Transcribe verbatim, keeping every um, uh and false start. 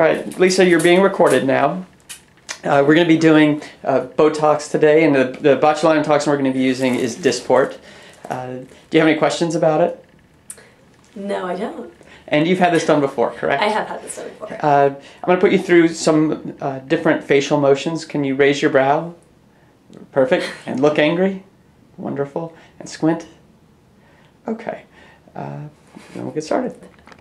All right, Lisa, you're being recorded now. Uh, we're going to be doing uh, Botox today, and the, the botulinum toxin we're going to be using is Dysport. Uh, do you have any questions about it? No, I don't. And you've had this done before, correct? I have had this done before. Uh, I'm going to put you through some uh, different facial motions. Can you raise your brow? Perfect. And look angry? Wonderful. And squint? Okay. Uh, then we'll get started.